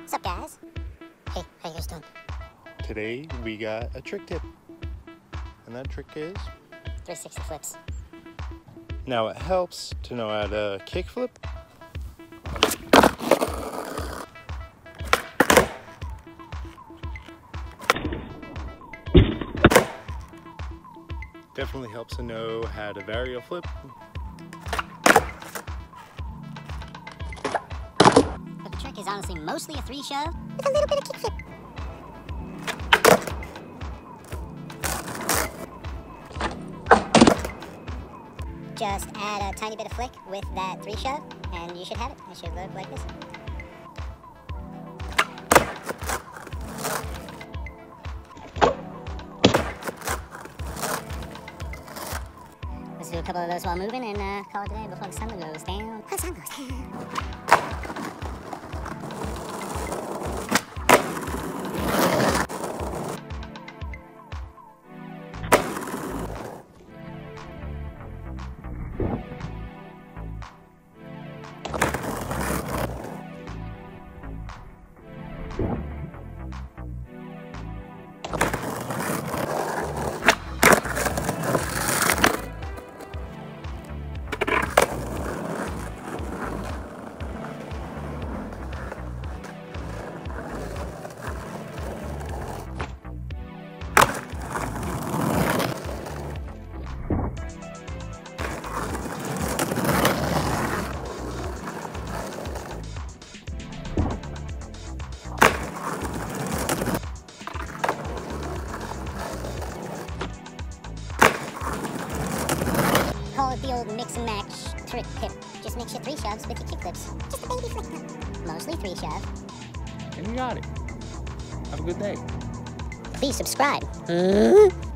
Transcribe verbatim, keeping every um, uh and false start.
What's up, guys? Hey, how you guys doing? Today we got a trick tip, and that trick is three sixty flips. now it helps to know how to kick flip. Definitely helps to know how to varial flip. But the trick is honestly mostly a three shove with a little bit of kick flip. Just add a tiny bit of flick with that three shove, and you should have it. It should look like this. Let's do a couple of those while moving and uh, call it a day before the sun goes down. The sun goes down. Call it the old mix and match trick tip. Just mix your three shoves with your kick flips. Just a baby flip. Mostly three shove. And you got it. Have a good day. Please subscribe. Mm-hmm.